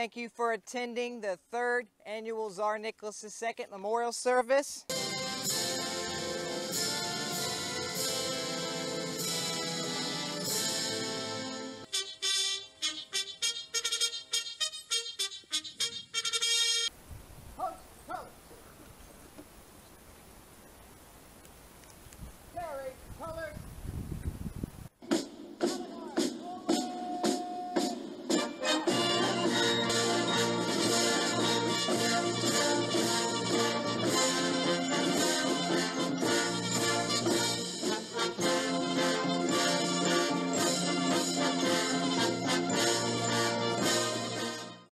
thank you for attending the 3rd annual Tsar Nicholas II Memorial Service.